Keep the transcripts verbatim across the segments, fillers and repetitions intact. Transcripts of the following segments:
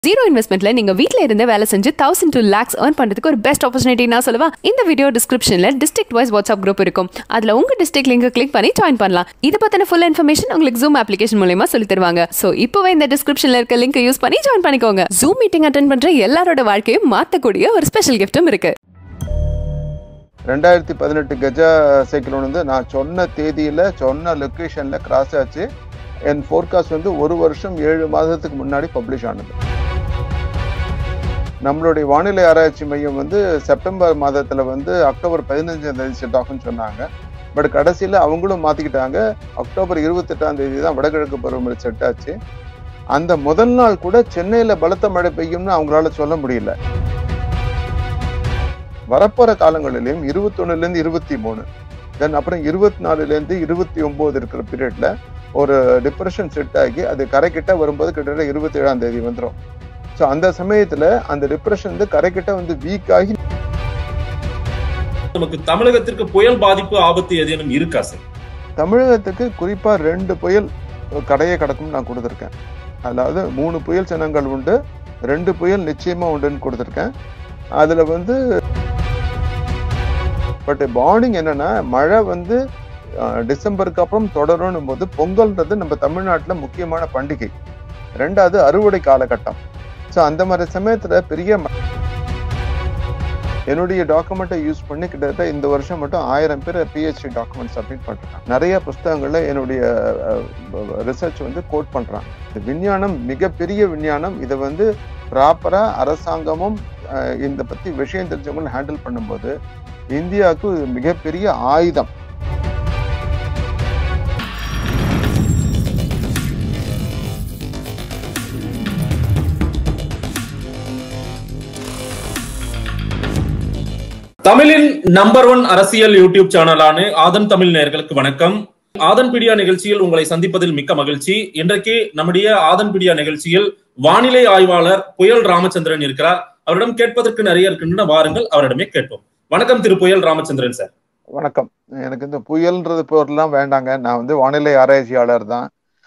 Zero இன்வெஸ்ட்மெண்ட்ல நீங்க வீட்ல இருந்தே வேலை செஞ்சு தௌசண்ட் டூ லேக்ஸ் ஏர்ன் பண்றதுக்கு ஒரு பெஸ்ட் ஆப்பர்ச்சுனிட்டி நான் சொல்லுவா. இந்த வீடியோ டிஸ்கிரிப்ஷன்ல டிஸ்ட்ரிக்ட் வைஸ் வாட்ஸ்அப் குரூப் இருக்கும். அதுல உங்க டிஸ்ட்ரிக்ட் லிங்க் கிளிக் பண்ணி ஜாயின் பண்ணலாம். இத பத்தின ஃபுல் இன்ஃபர்மேஷன் உங்களுக்கு Zoom அப்ளிகேஷன் மூலமா சொல்லி தருவாங்க. சோ இப்போவே இந்த டிஸ்கிரிப்ஷன்ல இருக்க லிங்க் யூஸ் பண்ணி ஜாயின் பண்ணிக்கோங்க. Zoom மீட்டிங் அட்டெண்ட் பண்ற எல்லாரோட வாழ்க்கையும் மாத்தக்கூடிய ஒரு ஸ்பெஷல் கிஃப்ட்டும் இருக்கு. ரெண்டாயிரத்தி பதினெட்டு கஜா சைக்ளோன் வந்து நான் சொன்ன தேதியில சொன்ன லொகேஷன்ல கிராஸ் ஆச்சு. என் ஃபோர்காஸ்ட் வந்து ஒரு வருஷம் ஏழு மாதத்துக்கு முன்னாடி பப்ளிஷ் ஆனது. நம்மளுடைய வானிலை ஆராய்ச்சி மையம் வந்து செப்டம்பர் மாதத்துல வந்து அக்டோபர் பதினஞ்சாம் தேதி செட் ஆகும்னு சொன்னாங்க. பட் கடைசியில் அவங்களும் மாத்திக்கிட்டாங்க. அக்டோபர் இருபத்தி எட்டாம் தேதி தான் வடகிழக்கு பருவமழை செட் ஆச்சு. அந்த முதல் நாள் கூட சென்னையில பலத்த மழை பெய்யும்னு அவங்களால சொல்ல முடியல. வரப்போற காலங்களிலும் இருபத்தி ஒண்ணுல இருந்து இருபத்தி மூணு தென் அப்புறம் இருபத்தி நாலுல இருந்து இருபத்தி ஒன்பது இருக்கிற பீரியட்ல ஒரு டிப்ரெஷன் செட் ஆகி அது கரைக்கிட்ட வரும்போது கிட்டத்தட்ட இருபத்தி ஏழாம் தேதி வந்துடும். ஸோ அந்த சமயத்துல அந்த டிப்ரெஷன் வந்து கரைக்கிட்ட வந்து வீக் ஆகி நமக்கு தமிழகத்திற்கு புயல் பாதிப்பு ஆபத்து ஏதேனும் இருக்கா சார்? தமிழகத்துக்கு குறிப்பா ரெண்டு புயல் கடையை கடக்கும் நான் கொடுத்துருக்கேன். அதாவது மூணு புயல் சின்னங்கள் உண்டு, ரெண்டு புயல் நிச்சயமா உண்டுன்னு கொடுத்துருக்கேன். அதுல வந்து பட் வார்னிங் என்னன்னா மழை வந்து டிசம்பருக்கு அப்புறம் தொடரும் போது பொங்கல்ன்றது நம்ம தமிழ்நாட்டுல முக்கியமான பண்டிகை. ரெண்டாவது அறுவடை காலகட்டம். ஸோ அந்த மாதிரி சமயத்துல பெரிய என்னுடைய டாக்குமெண்ட்டை யூஸ் பண்ணி கிட்டத்தட்ட இந்த வருஷம் மட்டும் ஆயிரம் பேர் பிஹெச்டி டாக்குமெண்ட் சப்மிட் பண்றாங்க. நிறைய புஸ்தகங்கள்ல என்னுடைய ரிசர்ச் வந்து கோட் பண்றாங்க. இந்த விஞ்ஞானம் மிகப்பெரிய விஞ்ஞானம். இதை வந்து ப்ராப்பரா அரசாங்கமும் இந்த பத்தி விஷயம் தெரிஞ்சவங்களும் ஹேண்டில் பண்ணும்போது இந்தியாவுக்கு மிகப்பெரிய ஆயுதம். தமிழின் நம்பர் ஒன் அரசியல் யூடியூப் சேனலான ஆதன் தமிழ் நேயர்களுக்கு வணக்கம். ஆதன் பீடியா நிகழ்ச்சியில் உங்களை சந்திப்பதில் மிக்க மகிழ்ச்சி. இன்றைக்கு நம்முடைய ஆதன் பீடியா நிகழ்ச்சியில் வானிலை ஆய்வாளர் புயல் ராமச்சந்திரன் இருக்கிறார். அவரிடம் கேட்பதற்கு நிறைய இருக்கின்றன, வாருங்கள் அவரிடமே கேட்போம். வணக்கம் திரு புயல் ராமச்சந்திரன் சார். வணக்கம். எனக்கு இந்த புயல்ன்றது பொருள்லாம் வேண்டாங்க. நான் வந்து வானிலை ஆராய்ச்சியாளர் தான்.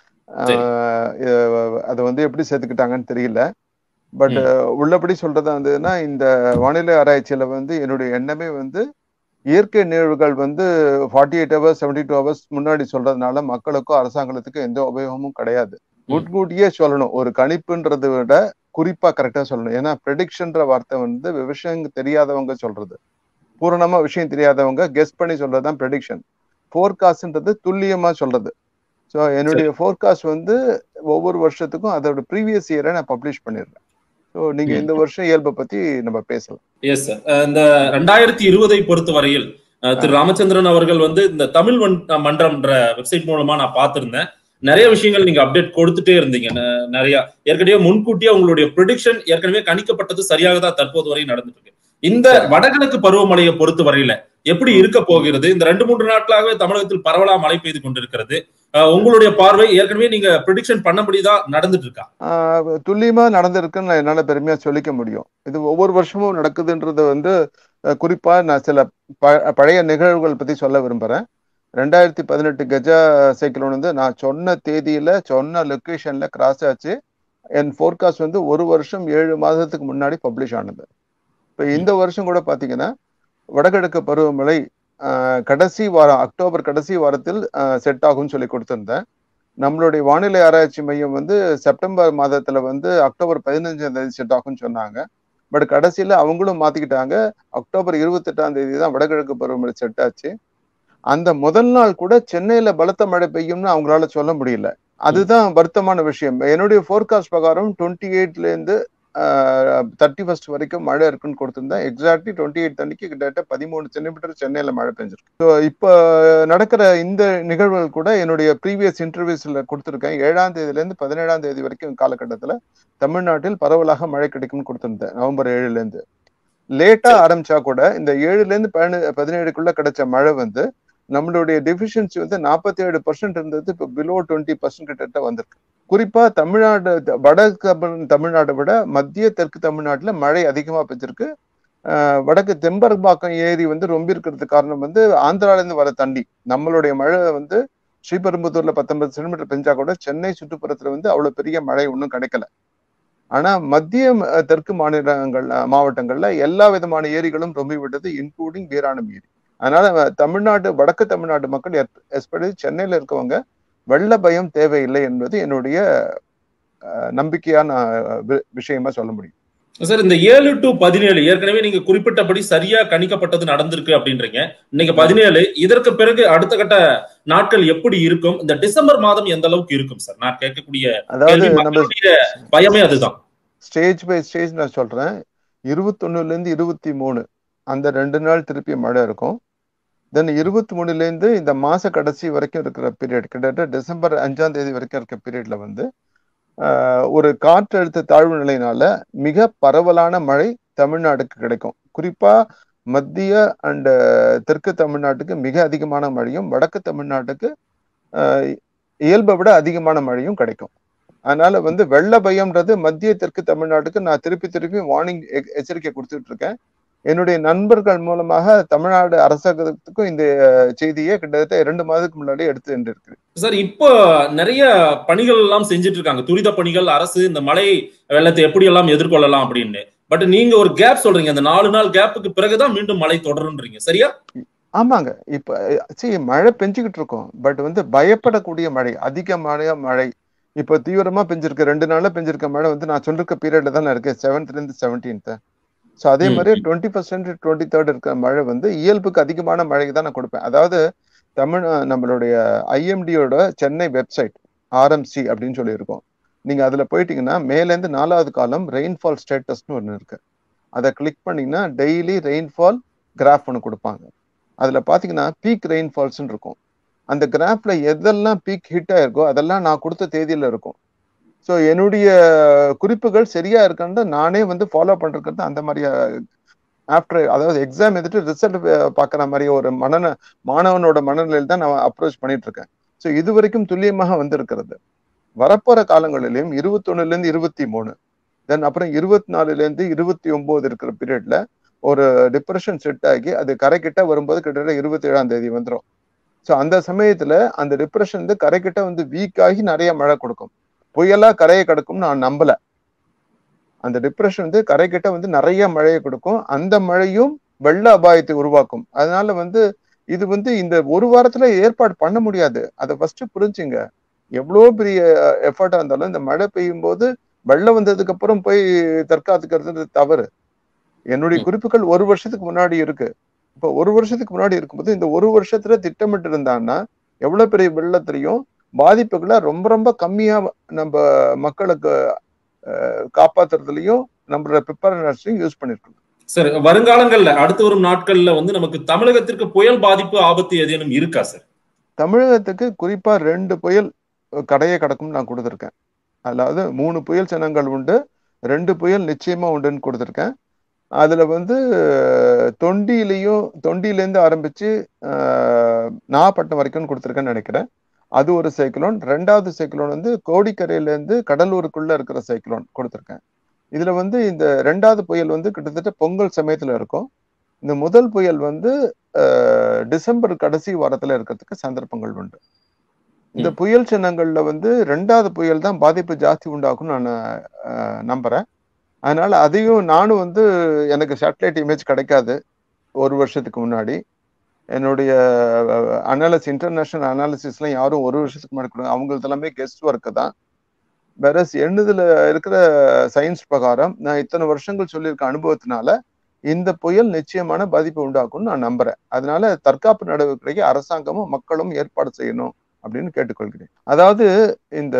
அது வந்து எப்படி சேர்த்துக்கிட்டாங்கன்னு தெரியல. பட் உள்ளபடி சொல்றது வந்துன்னா இந்த வானிலை ஆராய்ச்சியில வந்து என்னுடைய எண்ணமே வந்து இயற்கை நிகழ்வுகள் வந்து forty eight hours seventy two hours முன்னாடி சொல்றதுனால மக்களுக்கும் அரசாங்கத்துக்கும் எந்த உபயோகமும் கிடையாது. முன்கூட்டியே சொல்லணும். ஒரு கணிப்புன்றதை விட குறிப்பா கரெக்டா சொல்லணும். ஏன்னா ப்ரெடிக்ஷன்ற வார்த்தை வந்து விஷயம் தெரியாதவங்க சொல்றது, பூரணமா விஷயம் தெரியாதவங்க கெஸ் பண்ணி சொல்றதுதான் ப்ரெடிக்ஷன். ஃபோர்காஸ்ட்ன்றது துல்லியமா சொல்றது. ஸோ என்னுடைய ஃபோர்காஸ்ட் வந்து ஒவ்வொரு வருஷத்துக்கும் அதோட ப்ரீவியஸ் இயரை நான் பப்ளிஷ் பண்ணிடுறேன். ஸோ நீங்க இந்த வருஷம் இயல்பை பத்தி நம்ம பேசலாம். Yes sir. இந்த ரெண்டாயிரத்தி இருபதை பொறுத்த வரையில் திரு ராமச்சந்திரன் அவர்கள் வந்து இந்த தமிழ் மன்றம்ன்ற வெப்சைட் மூலமா நான் பார்த்திருந்தேன். நிறைய விஷயங்கள் நீங்க அப்டேட் கொடுத்துட்டே இருந்தீங்க. நிறைய ஏற்கனவே முன்கூட்டியே உங்களுடைய ப்ரெடிக்ஷன் ஏற்கனவே கணிக்கப்பட்டது சரியாக தான் தற்போது வரை நடந்துட்டு இருக்கு. இந்த வடகிழக்கு பருவமழையை பொறுத்த வரையில எப்படி இருக்க போகிறது? இந்த ரெண்டு மூன்று நாட்களாகவே தமிழகத்தில் பரவலா மழை பெய்து கொண்டிருக்கிறது. உங்களுடைய பார்வை ஏற்கனவே நீங்க ப்ரெடிக்ஷன் பண்ணபடிதான் நடந்துட்டு இருக்கா? துல்லியமா நடந்திருக்குன்னு என்னால பெருமையா சொல்லிக்க முடியும். இது ஒவ்வொரு வருஷமும் நடக்குதுன்றது வந்து குறிப்பா நான் சில பழைய நிகழ்வுகள் பத்தி சொல்ல விரும்புறேன். ரெண்டாயிரத்தி பதினெட்டு கஜா சைக்ளோன் வந்து நான் சொன்ன தேதியில சொன்ன லொகேஷன்ல கிராஸ் ஆச்சு. என் ஃபோர்காஸ்ட் வந்து ஒரு வருஷம் ஏழு மாதத்துக்கு முன்னாடி பப்ளிஷ் ஆனது. இப்ப இந்த வருஷம் கூட பாத்தீங்கன்னா வடகிழக்கு பருவமழை கடைசி வாரம் அக்டோபர் கடைசி வாரத்தில் செட் ஆகும்னு சொல்லி கொடுத்திருந்தேன். நம்மளுடைய வானிலை ஆராய்ச்சி மையம் வந்து செப்டம்பர் மாதத்துல வந்து அக்டோபர் பதினஞ்சாம் தேதி செட் ஆகும்னு சொன்னாங்க. பட் கடைசியில அவங்களும் மாத்திக்கிட்டாங்க. அக்டோபர் இருபத்தி எட்டாம் தேதி தான் வடகிழக்கு பருவமழை செட் ஆச்சு. அந்த முதல் நாள் கூட சென்னையில பலத்த மழை பெய்யும்னு அவங்களால சொல்ல முடியல. அதுதான் வருத்தமான விஷயம். என்னுடைய ஃபோர்காஸ்ட் பிரகாரம் டுவெண்ட்டி எயிட்ல இருந்து தேர்ட்டி ஃபர்ஸ்ட் வரைக்கும் மழை இருக்குன்னு கொடுத்திருந்தேன். எக்ஸாக்ட்லி டுவெண்ட்டி எயிட் அன்னைக்கு கிட்டத்தட்ட பதிமூணு சென்டிமீட்டர் சென்னையில மழை பெஞ்சிருக்கு. ஸோ இப்போ நடக்கிற இந்த நிகழ்வுகள் கூட என்னுடைய ப்ரீவியஸ் இன்டர்வியூஸ்ல கொடுத்துருக்கேன். ஏழாம் தேதியில இருந்து பதினேழாம் தேதி வரைக்கும் காலகட்டத்துல தமிழ்நாட்டில் பரவலாக மழை கிடைக்கும்னு கொடுத்திருந்தேன். நவம்பர் ஏழுல இருந்து லேட்டா ஆரம்பிச்சா கூட இந்த ஏழுல இருந்து பதினேழு பதினேழுக்குள்ள கிடைச்ச மழை வந்து நம்மளுடைய டெஃபிஷியன்சி வந்து நாற்பத்தி ஏழு பர்சன்ட் இருந்தது இப்போ பிலோ டுவெண்ட்டி பர்சன்ட் கிட்ட வந்திருக்கு. குறிப்பா தமிழ்நாடு வடக்கு தமிழ்நாட்டை விட மத்திய தெற்கு தமிழ்நாட்டுல மழை அதிகமா பெஞ்சிருக்கு. ஆஹ் வடக்கு தெம்பரம்பாக்கம் ஏரி வந்து ரொம்ப இருக்கிறதுக்கு காரணம் வந்து ஆந்திரால இருந்து வர தண்ணி. நம்மளுடைய மழை வந்து ஸ்ரீபெரும்புதூர்ல பத்தொன்பது சென்டிமீட்டர் பெஞ்சா கூட சென்னை சுற்றுப்புறத்துல வந்து அவ்வளவு பெரிய மழை ஒன்றும் கிடைக்கல. ஆனா மத்திய தெற்கு மாநிலங்கள் மாவட்டங்கள்ல எல்லா விதமான ஏரிகளும் ரொம்பி விட்டது, இன்க்ளூடிங் வீராணம் ஏரி. அதனால தமிழ்நாடு வடக்கு தமிழ்நாடு மக்கள் எஸ்பெஷலி சென்னையில இருக்கவங்க வெள்ள பயம் தேவையில்லை என்பது என்னுடைய நம்பிக்கையான விஷயமா சொல்ல முடியும். சார், இந்த ஏழு டு பதினேழு ஏற்கனவே நீங்க குறிப்பிட்டபடி சரியா கணிக்கப்பட்டது நடந்திருக்கு அப்படின்றீங்க. இன்னைக்கு பதினேழு, இதற்கு பிறகு அடுத்த கட்ட நாட்கள் எப்படி இருக்கும்? இந்த டிசம்பர் மாதம் எந்த அளவுக்கு இருக்கும் சார்? நான் கேட்கக்கூடிய அதாவது பயமே அதுதான். ஸ்டேஜ் பை ஸ்டேஜ் நான் சொல்றேன். இருபத்தி ஒண்ணுல இருந்து இருபத்தி மூணு அந்த ரெண்டு நாள் திருப்பி மழை இருக்கும். தென் இருபத்தி மூணுல இருந்து இந்த மாச கடைசி வரைக்கும் இருக்கிற பீரியட், கிட்டத்தட்ட டிசம்பர் அஞ்சாம் தேதி வரைக்கும் இருக்கிற பீரியட்ல வந்து ஒரு காற்றழுத்த தாழ்வு நிலையினால மிக பரவலான மழை தமிழ்நாடுக்கு கிடைக்கும். குறிப்பா மத்திய அண்ட் தெற்கு தமிழ்நாட்டுக்கு மிக அதிகமான மழையும், வடக்கு தமிழ்நாட்டுக்கு இயல்பை விட அதிகமான மழையும் கிடைக்கும். அதனால வந்து வெள்ள பயம்ன்றது மத்திய தெற்கு தமிழ்நாட்டுக்கு நான் திருப்பி திருப்பி வார்னிங் எச்சரிக்கை கொடுத்துட்டு இருக்கேன். என்னுடைய நண்பர்கள் மூலமாக தமிழ்நாடு அரசாங்கத்துக்கும் இந்த செய்தியை கிட்டத்தட்ட இரண்டு மாதத்துக்கு முன்னாடி எடுத்து சென்றிருக்கு. சார், இப்போ நிறைய பணிகள் எல்லாம் செஞ்சுட்டு இருக்காங்க, துரித பணிகள். அரசு இந்த மழை வெள்ளத்தை எப்படி எல்லாம் எதிர்கொள்ளலாம் அப்படின்னு. பட் நீங்க ஒரு கேப் சொல்றீங்க, அந்த நாலு நாள் கேப்புக்கு பிறகுதான் மீண்டும் மழை தொடருன்றீங்க, சரியா? ஆமாங்க. இப்ப சரி, மழை பெஞ்சுக்கிட்டு இருக்கோம். பட் வந்து பயப்படக்கூடிய மழை, அதிகமான மழை இப்ப தீவிரமா பெஞ்சிருக்க ரெண்டு நாள்ல பெஞ்சிருக்க மழை வந்து நான் சொல்லிருக்க பீரியட்ல தான் இருக்கு, செவன்த்ல இருந்து செவன்டீன்த். ஸோ அதே மாதிரி டுவெண்ட்டி ஃபர்ஸ்ட் டுவெண்ட்டி தேர்ட் இருக்கிற மழை வந்து இயல்புக்கு அதிகமான மழைக்கு தான் நான் கொடுப்பேன். அதாவது தமிழ் நம்மளுடைய ஐஎம்டியோட சென்னை வெப்சைட் ஆர்எம்சி அப்படின்னு சொல்லியிருக்கோம். நீங்க அதுல போயிட்டீங்கன்னா மேலேருந்து நாலாவது காலம் ரெயின்ஃபால் ஸ்டேட்டஸ்னு ஒன்று இருக்கு. அதை கிளிக் பண்ணீங்கன்னா டெய்லி ரெயின்ஃபால் கிராஃப் ஒன்று கொடுப்பாங்க. அதுல பாத்தீங்கன்னா பீக் ரெயின்ஃபால்ஸ்ன்னு இருக்கும். அந்த கிராஃப்ல எதெல்லாம் பீக் ஹிட் ஆயிருக்கோ அதெல்லாம் நான் கொடுத்த தேதியில இருக்கும். ஸோ என்னுடைய குறிப்புகள் சரியா இருக்கான்னு நானே வந்து ஃபாலோ பண்றது அந்த மாதிரி ஆஃப்டர், அதாவது எக்ஸாம் எழுதிட்டு ரிசல்ட் பார்க்குற மாதிரி ஒரு மன மாணவனோட மனநிலையில் தான் நான் அப்ரோச் பண்ணிட்டு இருக்கேன். ஸோ இது வரைக்கும் துல்லியமாக வந்திருக்கிறது. வரப்போற காலங்களிலையும் இருபத்தி ஒண்ணுல இருந்து இருபத்தி மூணு தென் அப்புறம் இருபத்தி நாலுல இருந்து இருபத்தி ஒன்பது இருக்கிற பீரியட்ல ஒரு டிப்ரெஷன் செட் ஆகி அது கரைக்கிட்ட வரும்போது கிட்டத்தட்ட இருபத்தி ஏழாம் தேதி வந்துடும். ஸோ அந்த சமயத்துல அந்த டிப்ரெஷன் வந்து கரைக்கிட்ட வந்து வீக் ஆகி நிறைய மழை கொடுக்கும். புயலா கரையை கிடக்கும்னு நான் நம்பல. அந்த டிப்ரெஷன் வந்து கரைக்கிட்ட வந்து நிறைய மழையை கொடுக்கும். அந்த மழையும் வெள்ள அபாயத்தை உருவாக்கும். அதனால வந்து இது வந்து இந்த ஒரு வாரத்துல ஏற்பாடு பண்ண முடியாது. அதை ஃபர்ஸ்ட் புரிஞ்சுங்க. எவ்வளோ பெரிய எஃபர்ட்டா இருந்தாலும் இந்த மழை பெய்யும் போது வெள்ளம் வந்ததுக்கு அப்புறம் போய் தற்காத்துக்கிறது தவறு. என்னுடைய குறிப்புகள் ஒரு வருஷத்துக்கு முன்னாடி இருக்கு. இப்ப ஒரு வருஷத்துக்கு முன்னாடி இருக்கும்போது இந்த ஒரு வருஷத்துல திட்டமிட்டு இருந்தான்னா எவ்வளவு பெரிய வெள்ளத்திலையும் பாதிப்புகளை ரொம்ப ரொம்ப கம்மியா நம்ம மக்களுக்கு காப்பாத்துறதுலயும் நம்மளோட ப்ரிப்பேர்னஸையும் யூஸ் பண்ணிருக்கோம். சார், வருங்காலங்கள்ல அடுத்து வரும் நாட்கள்ல வந்து நமக்கு தமிழகத்திற்கு புயல் பாதிப்பு ஆபத்து ஏதேனும் இருக்கா சார்? தமிழகத்துக்கு குறிப்பா ரெண்டு புயல் கடையை கடக்கும் நான் கொடுத்துருக்கேன். அதாவது மூணு புயல் சின்னங்கள் உண்டு, ரெண்டு புயல் நிச்சயமா உண்டுன்னு கொடுத்துருக்கேன். அதுல வந்து தொண்டியிலையும் தொண்டியிலேருந்து ஆரம்பிச்சு ஆஹ் நாகப்பட்டினம் வரைக்கும் கொடுத்துருக்கேன்னு நினைக்கிறேன். அது ஒரு சைக்ளோன். ரெண்டாவது சைக்ளோன் வந்து கோடிக்கரையிலேருந்து கடலூருக்குள்ள இருக்கிற சைக்ளோன் கொடுத்துருக்கேன். இதுல வந்து இந்த ரெண்டாவது புயல் வந்து கிட்டத்தட்ட பொங்கல் சமயத்துல இருக்கும். இந்த முதல் புயல் வந்து அஹ் டிசம்பர் கடைசி வாரத்துல இருக்கிறதுக்கு சந்தர்ப்பங்கள் உண்டு. இந்த புயல் சின்னங்கள்ல வந்து ரெண்டாவது புயல் தான் பாதிப்பு ஜாஸ்தி உண்டாகும் நான் நம்புறேன். அதனால அதையும் நானும் வந்து எனக்கு சேட்டலைட் இமேஜ் கிடைக்காது ஒரு வருஷத்துக்கு முன்னாடி. என்னுடைய அனாலிசிஸ் இன்டர்நேஷனல் அனாலிசிஸ்லாம் யாரும் ஒரு வருஷத்துக்கு முன்னாடி கொடுங்க, அவங்களுக்கு எல்லாமே கெஸ்ட் ஒர்க்கு தான். வேற எண்ணுதுல இருக்கிற சயின்ஸ் பிரகாரம் நான் இத்தனை வருஷங்கள் சொல்லியிருக்க அனுபவத்தினால இந்த புயல் நிச்சயமான பாதிப்பு உண்டாக்கும்னு நான் நம்புறேன். அதனால தற்காப்பு நடவடிக்கைக்கு அரசாங்கமும் மக்களும் ஏற்பாடு செய்யணும் அப்படின்னு கேட்டுக்கொள்கிறேன். அதாவது இந்த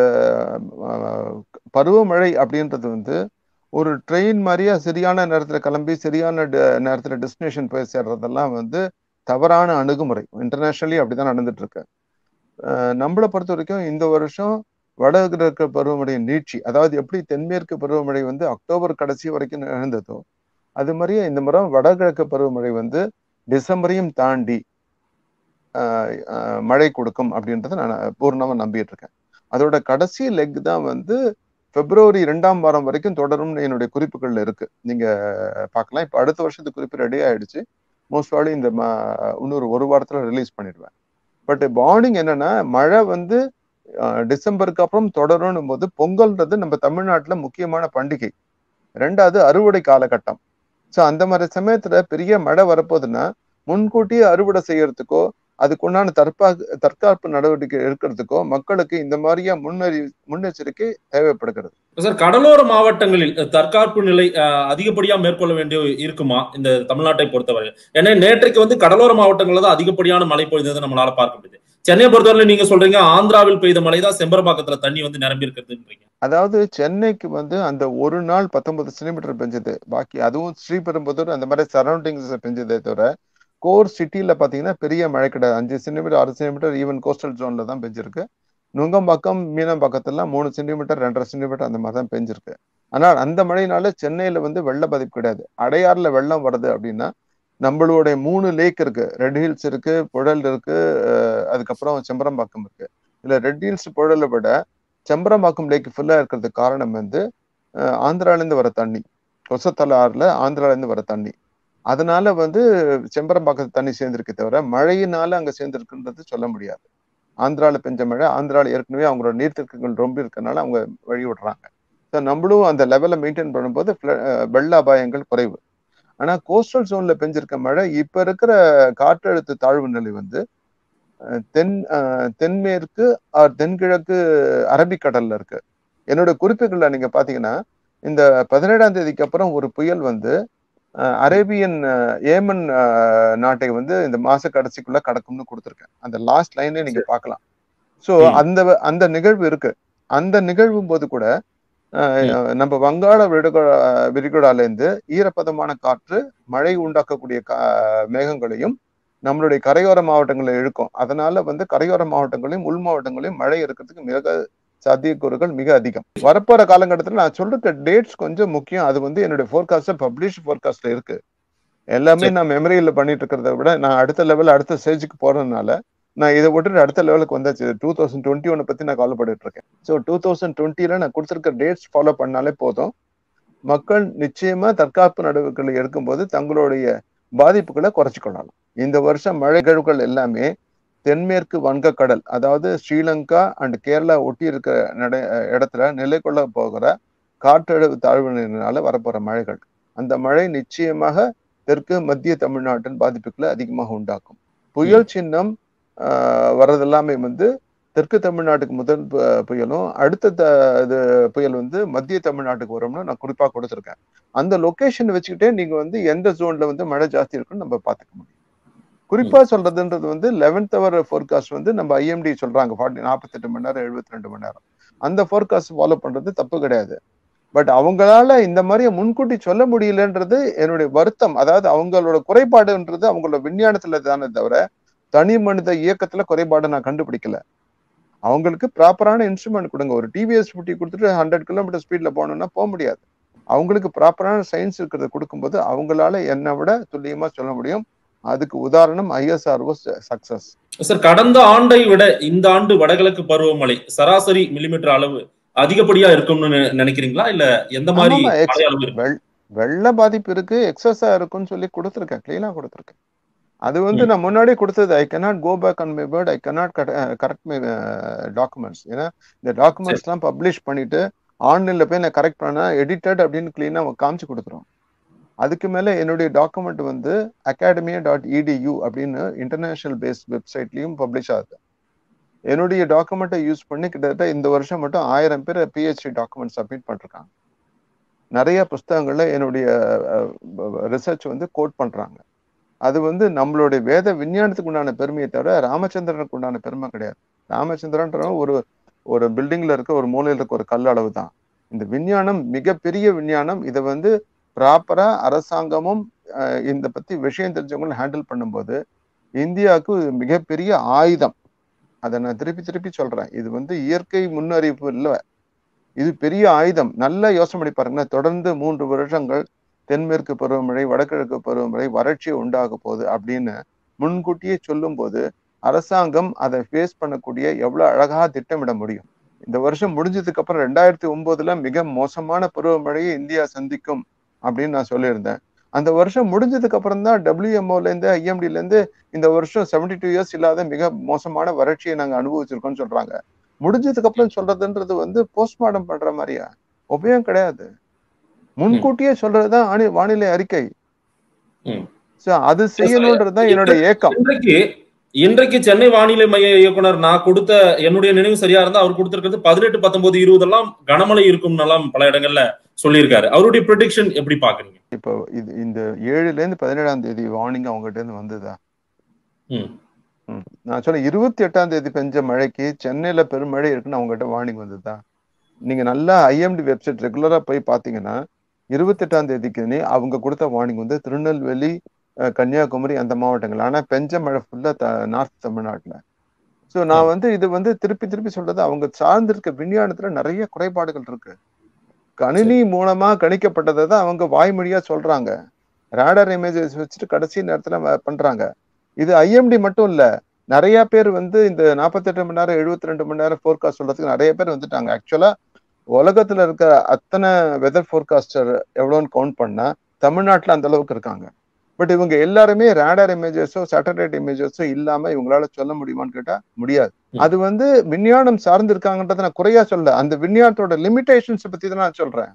பருவமழை அப்படின்றது வந்து ஒரு ட்ரெயின் மாதிரியா சரியான நேரத்துல கிளம்பி சரியான நேரத்துல டெஸ்டினேஷன் போய் சேர்றதெல்லாம் வந்து தவறான அணுகுமுறை. இன்டர்நேஷனலி அப்படிதான் நடந்துட்டு இருக்கு. நம்மளை பொறுத்த வரைக்கும் இந்த வருஷம் வடகிழக்கு பருவமழை நீட்சி, அதாவது எப்படி தென்மேற்கு பருவமழை வந்து அக்டோபர் கடைசி வரைக்கும் நிகழ்ந்ததோ அது மாதிரியே இந்த முறை வடகிழக்கு பருவமழை வந்து டிசம்பரையும் தாண்டி மழை கொடுக்கும் அப்படின்றத நான் பூர்ணமா நம்பிட்டு இருக்கேன். அதோட கடைசி லெக் தான் வந்து பிப்ரவரி இரண்டாம் வாரம் வரைக்கும் தொடரும்னு என்னுடைய குறிப்புகள்ல இருக்கு. நீங்க பார்க்கலாம். இப்ப அடுத்த வருஷத்துக்கு குறிப்பு ரெடி ஆயிடுச்சு. மோஸ்ட் ப்ராபப்லி இந்த இன்னொரு ஒரு வாரத்துல ரிலீஸ் பண்ணிடுவேன். பட் வார்னிங் என்னன்னா, மழை வந்து டிசம்பருக்கு அப்புறம் தொடரும் போது பொங்கல்ன்றது நம்ம தமிழ்நாட்டுல முக்கியமான பண்டிகை. ரெண்டாவது அறுவடை காலகட்டம். சோ அந்த மாதிரி சமயத்துல பெரிய மழை வரப்போகுதுன்னா முன்கூட்டியே அறுவடை செய்யறதுக்கோ அதுக்குண்டான தற்பா தற்காப்பு நடவடிக்கை எடுக்கிறதுக்கோ மக்களுக்கு இந்த மாதிரியா முன்னறி முன்னெச்சரிக்கை தேவைப்படுகிறது. சார், கடலோர மாவட்டங்களில் தற்காப்பு நிலை அதிகப்படியா மேற்கொள்ள வேண்டிய இருக்குமா இந்த தமிழ்நாட்டை பொறுத்தவரை? ஏன்னா நேற்றைக்கு வந்து கடலோர மாவட்டங்கள்ல தான் அதிகப்படியான மழை பொழிந்ததை நம்மளால பார்க்க முடியுது. சென்னையை பொறுத்தவரை நீங்க சொல்றீங்க ஆந்திராவில் பெய்த மழை தான் செம்பரம்பாக்கத்துல தண்ணி வந்து நிரம்பி இருக்கிறதுன்றீங்க. அதாவது சென்னைக்கு வந்து அந்த ஒரு நாள் பத்தொன்பது சென்டிமீட்டர் பெஞ்சது, பாக்கி அதுவும் ஸ்ரீபெரும்புதூர் அந்த மாதிரி சரௌண்டிங்ஸ் பெஞ்சதே தவிர கோர் சிட்டியில பாத்தீங்கன்னா பெரிய மழை கிடையாது. அஞ்சு சென்டிமீட்டர் ஆறு சென்டிமீட்டர் ஈவன் கோஸ்டல் ஜோன்ல தான் பெஞ்சிருக்கு. நுங்கம்பாக்கம் மீனம்பாக்கத்துல மூணு சென்டிமீட்டர் ரெண்டரை சென்டிமீட்டர் அந்த மாதிரி தான் பெஞ்சிருக்கு. ஆனால் அந்த மழையினால சென்னையில வந்து வெள்ள பாதிப்பு கிடையாது. அடையாறுல வெள்ளம் வருது அப்படின்னா நம்மளுடைய மூணு லேக் இருக்கு, ரெட் ஹில்ஸ் இருக்கு, புழல் இருக்கு, அதுக்கப்புறம் செம்பரம்பாக்கம் இருக்கு. இல்ல ரெட் ஹில்ஸ் புழலை விட செம்பரம்பாக்கம் லேக் ஃபுல்லா இருக்கிறதுக்கு காரணம் வந்து ஆந்திரால இருந்து வர தண்ணி, கொசத்தலை ஆறுல ஆந்திரால இருந்து வர தண்ணி. அதனால வந்து செம்பரம்பாக்கத்து தண்ணி சேர்ந்திருக்கே தவிர மழையினால அங்க சேர்ந்திருக்குன்றது சொல்ல முடியாது. ஆந்திரால பெஞ்ச மழை, ஆந்திரால ஏற்கனவே அவங்களோட நீர்த்தேக்கங்கள் ரொம்ப இருக்கனால அவங்க வழி விடுறாங்க. ஸோ நம்மளும் அந்த லெவலை மெயின்டைன் பண்ணும்போது வெள்ள அபாயங்கள் குறைவு. ஆனா கோஸ்டல் ஜோன்ல பெஞ்சிருக்க மழை இப்ப இருக்கிற காற்றழுத்த தாழ்வு நிலை வந்து தென் தென்மேற்கு தென்கிழக்கு அரபிக்கடல்ல இருக்கு. என்னோட குறிப்புகள்ல நீங்க பாத்தீங்கன்னா இந்த பதினேழாம் தேதிக்கு அப்புறம் ஒரு புயல் வந்து அரேபியன் ஏமன் நாட்டை வந்து இந்த மாச கடைசிக்குள்ள கடக்கும்னு கொடுத்துருக்கேன். அந்த லாஸ்ட் லைன்ல நீங்க பார்க்கலாம். சோ அந்த அந்த நிகழ்வு இருக்கு. அந்த நிகழ்வும் போது கூட நம்ம வங்காள விரிகுடா விரிகுடால இருந்து ஈரப்பதமான காற்று மழை உண்டாக்கக்கூடிய மேகங்களையும் நம்மளுடைய கரையோர மாவட்டங்களில் இழுக்கும். அதனால வந்து கரையோர மாவட்டங்களையும் உள் மாவட்டங்களையும் மழை இருக்கிறதுக்கு மிக சாத்தியக்கூறுகள் மிக அதிகம். வரப்போற காலகட்டத்தில் நான் சொல்ற டேட்ஸ் கொஞ்சம் முக்கியம். அது வந்து என்னுடைய ஃபோர்காஸ்ட் பப்ளிஷ் ஃபோர்காஸ்ட்ல இருக்கு. எல்லாமே நான் மெமரியில பண்ணிட்டு இருக்கிறத விட நான் அடுத்த லெவல் அடுத்த ஸ்டேஜுக்கு போறதுனால நான் இதை விட்டு அடுத்த லெவலுக்கு வந்தாச்சு. டூ தௌசண்ட் டுவெண்ட்டி ஒன்னு பத்தி நான் கவலைப்பட்டு இருக்கேன். ஸோ டூ தௌசண்ட் டுவெண்ட்டில நான் கொடுத்துருக்க டேட்ஸ் ஃபாலோ பண்ணாலே போதும். மக்கள் நிச்சயமா தற்காப்பு நடவடிக்கைகளை எடுக்கும்போது தங்களுடைய பாதிப்புகளை குறைச்சு கொள்ளலாம். இந்த வருஷம் மழை நிகழ்வுகள் எல்லாமே தென்மேற்கு வங்கக்கடல், அதாவது ஸ்ரீலங்கா அண்ட் கேரளா ஒட்டி இருக்கிற நட இடத்துல நிலை கொள்ள போகிற காற்றழுத்த தாழ்வு நிலையினால வரப்போற மழைகள், அந்த மழை நிச்சயமாக தெற்கு மத்திய தமிழ்நாட்டின் பாதிப்புகளை அதிகமாக உண்டாக்கும். புயல் சின்னம் ஆஹ் வர்றது எல்லாமே வந்து தெற்கு தமிழ்நாட்டுக்கு முதல் புயலும் அடுத்த இது புயல் வந்து மத்திய தமிழ்நாட்டுக்கு வரும்னு நான் குறிப்பா கொடுத்துருக்கேன். அந்த லொகேஷன் வச்சுக்கிட்டே நீங்க வந்து எந்த ஜோன்ல வந்து மழை ஜாஸ்தி இருக்குன்னு நம்ம பாத்துக்க முடியும். குறிப்பா சொல்றதுன்றது வந்து லெவன்த் அவர் ஃபோர்காஸ்ட் வந்து நம்ம ஐஎம்டி சொல்றாங்க ஃபார்ட்டி நாற்பத்தி எட்டு மணி நேரம் எழுபத்தி ரெண்டு மணி நேரம். அந்த ஃபோர்காஸ்ட் ஃபாலோ பண்றது தப்பு கிடையாது. பட் அவங்களால இந்த மாதிரி முன்கூட்டி சொல்ல முடியலன்றது என்னுடைய வருத்தம். அதாவது அவங்களோட குறைபாடுன்றது அவங்களோட விஞ்ஞானத்துல தானே தவிர தனி மனித இயக்கத்துல குறைபாடு நான் கண்டுபிடிக்கல. அவங்களுக்கு ப்ராப்பரான இன்ஸ்ட்ருமெண்ட் கொடுங்க. ஒரு டிவிஎஸ் ஃபிஃப்டி கொடுத்துட்டு ஹண்ட்ரட் கிலோமீட்டர் ஸ்பீட்ல போகணும்னா போக முடியாது. அவங்களுக்கு ப்ராப்பரான சயின்ஸ் இருக்கிறத கொடுக்கும்போது அவங்களால என்னை விட துல்லியமா சொல்ல முடியும். அதுக்கு உதாரணம் ஐஎஸ்ஆர்ஓ சக்சஸ். சார், கடந்த ஆண்டை விட இந்த ஆண்டு வடகிழக்கு பருவமழை சராசரி மில்லிமீட்டர் அளவு அதிகப்படியா இருக்கும்னு நினைக்கிறீங்களா? இல்ல எந்த மாதிரி வெள்ள பாதிப்பு இருக்கு, எக்ஸஸா இருக்குன்னு சொல்லி கொடுத்துருக்கேன், கிளீனா கொடுத்துருக்கேன். அது வந்து நான் முன்னாடியே கொடுத்தது. I cannot go back on my word, I cannot correct my documents. ஏன்னா இந்த டாக்குமெண்ட்ஸ் எல்லாம் பப்ளிஷ் பண்ணிட்டு ஆன்லைன்ல போய் நான் கரெக்ட் பண்ணா எடிட்டட் அப்படின்னு கிளீனா காமிச்சு கொடுத்துருவோம். அதுக்கு மேல என்னுடைய டாக்குமெண்ட் வந்து அகாடமியா டாட் இடியூ அப்படின்னு இன்டர்நேஷனல் பேஸ்ட் வெப்சைட்லயும் பப்ளிஷ் ஆகுது. என்னுடைய டாக்குமெண்ட்டை யூஸ் பண்ணி கிட்டத்தட்ட இந்த வருஷம் மட்டும் ஆயிரம் பேர் பிஹெச்டி டாக்குமெண்ட் சப்மிட் பண்ணிருக்காங்க. நிறைய புஸ்தகங்கள்ல என்னுடைய ரிசர்ச் வந்து கோட் பண்றாங்க. அது வந்து நம்மளுடைய வேத விஞ்ஞானத்துக்கு உண்டான பெருமையை தவிர ராமச்சந்திரனுக்கு உண்டான பெருமை கிடையாது. ராமச்சந்திரன்ற ஒரு ஒரு பில்டிங்ல இருக்க ஒரு மூலையில் இருக்க ஒரு கல் அளவு தான். இந்த விஞ்ஞானம் மிகப்பெரிய விஞ்ஞானம். இதை வந்து ப்ராப்பரா அரசாங்கமும் இந்த பத்தி விஷயம் தெரிஞ்சவங்களும் ஹேண்டில் பண்ணும்போது இந்தியாவுக்கு மிகப்பெரிய ஆயுதம். அதை நான் திருப்பி திருப்பி சொல்றேன். இது வந்து இயற்கை முன்னறிவிப்பு இல்லை, இது பெரிய ஆயுதம். நல்லா யோசனை பண்ணி பாருங்கன்னா, தொடர்ந்து மூன்று வருஷங்கள் தென்மேற்கு பருவமழை வடகிழக்கு பருவமழை வறட்சி உண்டாக போகுது அப்படின்னு முன்கூட்டியே சொல்லும் போது அரசாங்கம் அதை ஃபேஸ் பண்ணக்கூடிய எவ்வளவு அழகா திட்டமிட முடியும். இந்த வருஷம் முடிஞ்சதுக்கு அப்புறம் ரெண்டாயிரத்தி ஒன்பதுல மிக மோசமான பருவமழையை இந்தியா சந்திக்கும் அப்படின்னு நான் சொல்லியிருந்தேன். அந்த வருஷம் முடிஞ்சதுக்கு அப்புறம் தான் டபிள்யூஎம்ஓல இருந்து ஐஎம்டில இருந்து இந்த வருஷம் செவன்டி டூ இயர்ஸ் இல்லாத மிக மோசமான வறட்சியை நாங்க அனுபவிச்சிருக்கோம்னு சொல்றாங்க. முடிஞ்சதுக்கு அப்புறம் சொல்றதுன்றது வந்து போஸ்ட்மார்டம் பண்ற மாதிரியா? உபயோகம் கிடையாது. முன்கூட்டியே சொல்றதுதான் வானி வானிலை அறிக்கை. சோ அது செய்யணும்ன்றதுதான் என்னுடைய ஏக்கம். இன்றைக்கு இன்றைக்கு சென்னை வானிலை மைய இயக்குனர் நான் கொடுத்த என்னுடைய நினைவு சரியா இருந்தா அவர் கொடுத்திருக்கிறது பதினெட்டு பத்தொன்பது இருபது எல்லாம் கனமழை இருக்கும் எல்லாம் பல இடங்கள்ல சொல்லியிருக்காரு. அவருடைய ப்ரெடிக்ஷன் எப்படி பாக்குறீங்க? இப்போ இது இந்த ஏழுல இருந்து பதினேழாம் தேதி வார்னிங் அவங்ககிட்ட இருந்து வந்ததா? நான் சொன்ன இருபத்தி எட்டாம் தேதி பெஞ்ச மழைக்கு சென்னையில பெருமழை இருக்குன்னு அவங்ககிட்ட வார்னிங் வந்ததா? நீங்க நல்லா ஐஎம்டி வெப்சைட் ரெகுலரா போய் பாத்தீங்கன்னா இருபத்தி எட்டாம் தேதிக்கு அவங்க கொடுத்த வார்னிங் வந்து திருநெல்வேலி, கன்னியாகுமரி அந்த மாவட்டங்கள். ஆனா பெஞ்ச மழை ஃபுல்லா நார்த் தமிழ்நாட்டுல. சோ நான் வந்து இது வந்து திருப்பி திருப்பி சொல்றது, அவங்க சார்ந்திருக்க விஞ்ஞானத்துல நிறைய குறைபாடுகள் இருக்கு. கணினி மூலமா கணிக்கப்பட்டதை தான் அவங்க வாய்மொழியா சொல்றாங்க. ரேடார் இமேஜஸ் வச்சுட்டு கடைசி நேரத்துல பண்றாங்க. இது ஐஎம்டி மட்டும் இல்ல, நிறைய பேர் வந்து இந்த நாற்பத்தி எட்டு மணி நேரம் எழுபத்தி ரெண்டு மணி நேரம் போர்காஸ்ட் சொல்றதுக்கு நிறைய பேர் வந்துட்டாங்க. ஆக்சுவலா உலகத்துல இருக்க அத்தனை வெதர் போர்காஸ்டர் எவ்வளவுன்னு கவுண்ட் பண்ணா தமிழ்நாட்டுல அந்த அளவுக்கு இருக்காங்க. பட் இவங்க எல்லாருமே ரேடார் இமேஜஸோ சேட்டலைட் இமேஜஸோ இல்லாம இவங்களால சொல்ல முடியுமான்னு கேட்டா முடியாது. அது வந்து விஞ்ஞானம் சார்ந்து இருக்காங்கன்றத நான் குறையா சொல்ல, அந்த விஞ்ஞானத்தோட லிமிடேஷன்ஸ் பத்தி தான் நான் சொல்றேன்.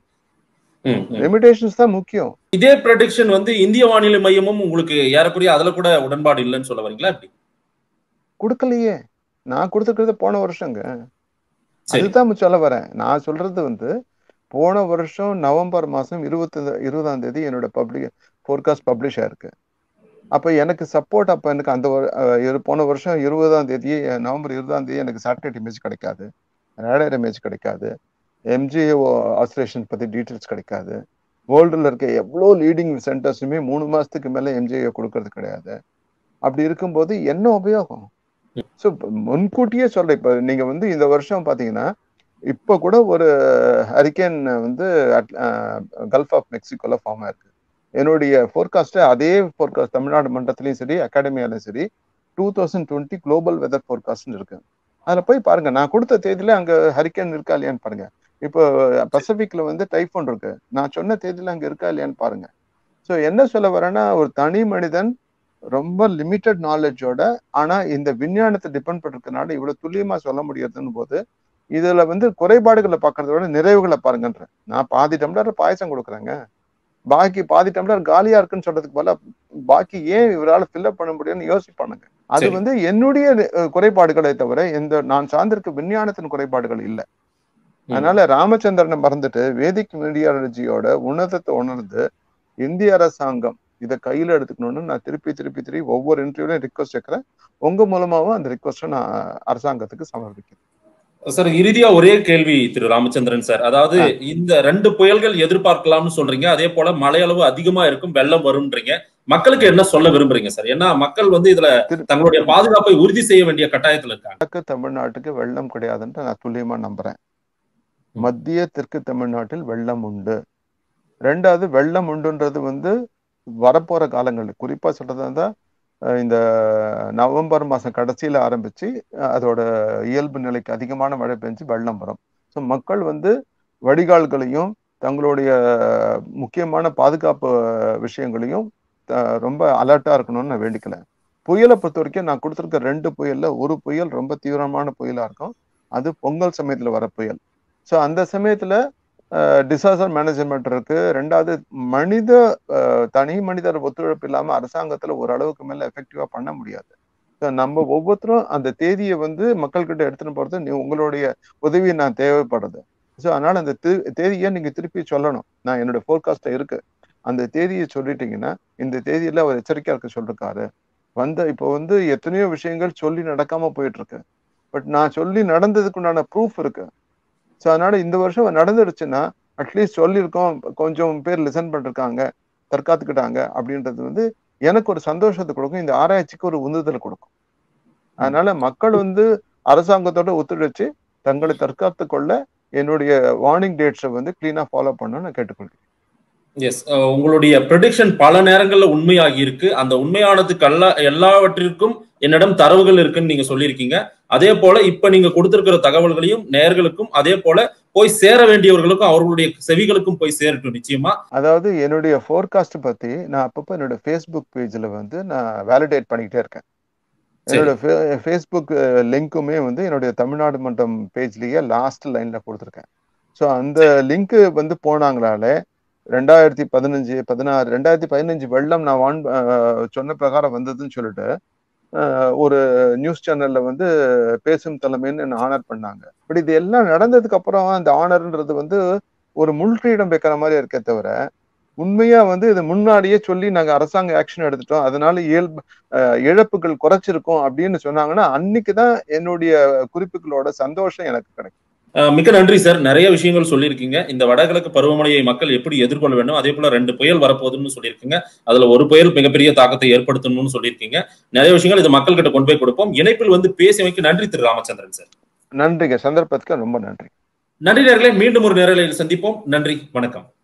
லிமிடேஷன்ஸ் தான் முக்கியம். இதே ப்ரெடிக்ஷன் வந்து இந்திய வானிலை மையமும் உங்களுக்கு ஏறக்குறைய அதுல கூட உடன்பாடு இல்லைன்னு சொல்ல வரீங்களா? எப்படி கொடுக்கலையே, நான் கொடுத்துக்கிறது போன வருஷங்க. அதுதான் சொல்ல வரேன். நான் சொல்றது வந்து போன வருஷம் நவம்பர் மாசம் இருபத்தி இருபதாம் தேதி என்னோட பப்ளிக் போர்காஸ்ட் பப்ளிஷ் ஆயிருக்கு. அப்ப எனக்கு சப்போர்ட் அப்ப எனக்கு அந்த போன வருஷம் இருபதாம் தேதி நவம்பர் இருபதாம் தேதி எனக்கு சேட்டலைட் இமேஜ் கிடைக்காது, ரேடார் இமேஜ் கிடைக்காது, எம்ஜிஓ ஆசிலேஷன் பத்தி டீட்டெயில்ஸ் கிடைக்காது. வேர்ல்டுல இருக்க எவ்வளோ லீடிங் சென்டர்ஸுமே மூணு மாசத்துக்கு மேல எம்ஜிஓ கொடுக்கறது கிடையாது. அப்படி இருக்கும்போது என்ன உபயோகம்? ஸோ முன்கூட்டியே சொல்றேன். இப்ப நீங்க வந்து இந்த வருஷம் பாத்தீங்கன்னா இப்ப கூட ஒரு ஹரிகேன் வந்து கல்ஃப் ஆஃப் மெக்சிகோல ஃபார்ம் ஆயிருக்கு. என்னுடைய போர்காஸ்ட் அதே போர்காஸ்ட் தமிழ்நாடு மன்றத்திலயும் சரி அகாடமியாலும் சரி two thousand twenty global weather forecast இருக்கு. அதுல போய் பாருங்க, நான் கொடுத்த தேதியில அங்க ஹரிகேன் இருக்கா இல்லையான்னு பாருங்க. இப்போ பசிபிக்ல வந்து டைஃபோன் இருக்கு, நான் சொன்ன தேதியில அங்க இருக்கா இல்லையான்னு பாருங்க. ஸோ என்ன சொல்ல வரேன்னா, ஒரு தனி மனிதன் ரொம்ப லிமிட்டட் நாலேஜோட ஆனா இந்த விஞ்ஞானத்தை டிபெண்ட் பண்ணிருக்கனால இவ்வளவு துல்லியமா சொல்ல முடியாதுன்னு போது இதுல வந்து குறைபாடுகளை பாக்குறத விட நிறைவுகளை பாருங்கன்ற. நான் பாதி டம்ளர் பாயசம் கொடுக்குறேங்க, பாக்கி பாதி டம்ளர் காலியா இருக்குன்னு சொல்றதுக்கு போல பாக்கி ஏன் இவரால் ஃபில்அப் பண்ண முடியும்னு யோசிப்பானுங்க. அது வந்து என்னுடைய குறைபாடுகளை தவிர எந்த நான் சார்ந்திருக்க விஞ்ஞானத்தின் குறைபாடுகள் இல்லை. அதனால ராமச்சந்திரனை மறந்துட்டு வேதிக் மீடியாலஜியோட உன்னதத்தை உணர்ந்து இந்திய அரசாங்கம் இதை கையில எடுத்துக்கணும்னு நான் திருப்பி திருப்பி திருப்பி ஒவ்வொரு இன்டர்வியூலையும் ரிக்வஸ்ட் வைக்கிறேன். உங்க மூலமாவும் அந்த ரிக்வஸ்ட்டை நான் அரசாங்கத்துக்கு சமர்ப்பிக்கிறேன். சார், இறுதியா ஒரே கேள்வி திரு ராமச்சந்திரன் சார். அதாவது இந்த ரெண்டு புயல்கள் எதிர்பார்க்கலாம்னு சொல்றீங்க, அதே போல மழை அளவு அதிகமா இருக்கும், வெள்ளம் வரும்ன்றீங்க. மக்களுக்கு என்ன சொல்ல விரும்புறீங்க சார்? ஏன்னா மக்கள் வந்து இதுல தங்களுடைய பாதுகாப்பை உறுதி செய்ய வேண்டிய கட்டாயத்துல இருக்காங்க. தமிழ்நாட்டுக்கு வெள்ளம் கிடையாதுன்னு நான் துல்லியமா நம்புறேன். மத்திய தெற்கு தமிழ்நாட்டில் வெள்ளம் உண்டு. ரெண்டாவது, வெள்ளம் உண்டுன்றது வந்து வரப்போற காலங்கள் குறிப்பா சொல்றதா இந்த நவம்பர் மாசம் கடைசியில ஆரம்பிச்சு அதோட இயல்பு நிலைக்கு அதிகமான மழை பெஞ்சு வெள்ளம் வரும். ஸோ மக்கள் வந்து வடிகால்களையும் தங்களுடைய முக்கியமான பாதுகாப்பு விஷயங்களையும் ரொம்ப அலர்ட்டா இருக்கணும்னு நான் வேண்டிக்கல. புயலை பொறுத்த வரைக்கும் நான் கொடுத்துருக்க ரெண்டு புயல்ல ஒரு புயல் ரொம்ப தீவிரமான புயலா இருக்கும், அது பொங்கல் சமயத்துல வர புயல். ஸோ அந்த சமயத்துல டிசாஸ்டர் மேனேஜ்மெண்ட் இருக்கு. ரெண்டாவது, மனித தனி மனிதர் ஒத்துழைப்பு இல்லாம அரசாங்கத்துல ஓரளவுக்கு மேல எஃபெக்டிவா பண்ண முடியாது. நம்ம ஒவ்வொருத்தரும் அந்த தேதியை வந்து மக்கள்கிட்ட எடுத்துட்டு போறது நீ உங்களுடைய உதவி நான் தேவைப்படுறது. ஸோ அதனால அந்த தேதியை நீங்க திருப்பி சொல்லணும். நான் என்னோட போர்காஸ்ட்ல இருக்கு, அந்த தேதியை சொல்லிட்டீங்கன்னா இந்த தேதியில அவர் எச்சரிக்கையா இருக்க சொல்லிருக்காரு. வந்த இப்போ வந்து எத்தனையோ விஷயங்கள் சொல்லி நடக்காம போயிட்டு இருக்கு, பட் நான் சொல்லி நடந்ததுக்கு உண்டான ப்ரூஃப் இருக்கு. ஸோ அதனால இந்த வருஷம் நடந்துடுச்சுன்னா அட்லீஸ்ட் சொல்லியிருக்கோம், கொஞ்சம் பேர் லிசன் பண்ணிருக்காங்க, தற்காத்துக்கிட்டாங்க அப்படின்றது வந்து எனக்கு ஒரு சந்தோஷத்தை கொடுக்கும், இந்த ஆராய்ச்சிக்கு ஒரு உந்துதல் கொடுக்கும். அதனால மக்கள் வந்து அரசாங்கத்தோட ஒத்துழைச்சு தங்களை தற்காத்து கொள்ள என்னுடைய வார்னிங் டேட்ஸை வந்து கிளீனா ஃபாலோ பண்ணணும்னு நான் கேட்டுக்கொள்கிறேன். எஸ், உங்களுடைய ப்ரெடிக்ஷன் பல நேரங்கள்ல உண்மையாகி இருக்கு. அந்த உண்மையானதுக்கு எல்லா எல்லாவற்றிற்கும் என்னிடம் தரவுகள் இருக்குன்னு நீங்க சொல்லியிருக்கீங்க. அதே போல இப்ப நீங்க கொடுத்திருக்கிற தகவல்களையும் நேயர்களுக்கும் அதே போல போய் சேர வேண்டியவர்களுக்கும் அவர்களுடைய செவிகளுக்கும் போய் சேரட்டும் நிச்சயமா. அதாவது என்னுடைய ஃபோர்காஸ்ட் பத்தி நான் அப்பப்போ என்னோட ஃபேஸ்புக் பேஜ்ல வந்து நான் வேலிடேட் பண்ணிக்கிட்டே இருக்கேன். என்னோட ஃபேஸ்புக் லிங்க்குமே வந்து என்னுடைய தமிழ்நாடு மன்றம் பேஜ்லயே லாஸ்ட் லைன்ல கொடுத்துருக்கேன். ஸோ அந்த லிங்க் வந்து போனாங்களாலே ரெண்டாயிரத்தி பதினஞ்சு பதினாறு ரெண்டாயிரத்தி பதினஞ்சு வெள்ளம் நான் வான் சொன்ன பிரகாரம் வந்ததுன்னு சொல்லிட்டு ஒரு நியூஸ் சேனல்ல வந்து பேசும் தலைமைன்னு என்ன ஆனர் பண்ணாங்க. பட் இது எல்லாம் நடந்ததுக்கு அப்புறம் அந்த ஆனர்ன்றது வந்து ஒரு முள்கிரீடம் வைக்கிற மாதிரி இருக்கே தவிர உண்மையா வந்து இது முன்னாடியே சொல்லி நாங்க அரசாங்க ஆக்ஷன் எடுத்துட்டோம், அதனால இயல்பு இழப்புகள் குறைச்சிருக்கோம் அப்படின்னு சொன்னாங்கன்னா அன்னைக்குதான் என்னுடைய குறிப்புகளோட சந்தோஷம் எனக்கு கிடைக்கும். மிக்க நன்றி சார். நிறைய விஷயங்கள் சொல்லியிருக்கீங்க. இந்த வடகிழக்கு பருவமழையை மக்கள் எப்படி எதிர்கொள்ள வேண்டும், அதே போல ரெண்டு புயல் வரப்போகுதுன்னு சொல்லியிருக்கீங்க. அதுல ஒரு புயல் மிகப்பெரிய தாக்கத்தை ஏற்படுத்தணும்னு சொல்லியிருக்கீங்க. நிறைய விஷயங்கள் இது மக்கள் கிட்ட கொண்டு போய் கொடுப்போம். இணைப்பில் வந்து பேசியமைக்கு நன்றி திரு ராமச்சந்திரன் சார். நன்றிங்க, சந்தர்ப்பத்துக்கு ரொம்ப நன்றி. நன்றி நேயர்களே, மீண்டும் ஒரு நேரலையில் சந்திப்போம். நன்றி, வணக்கம்.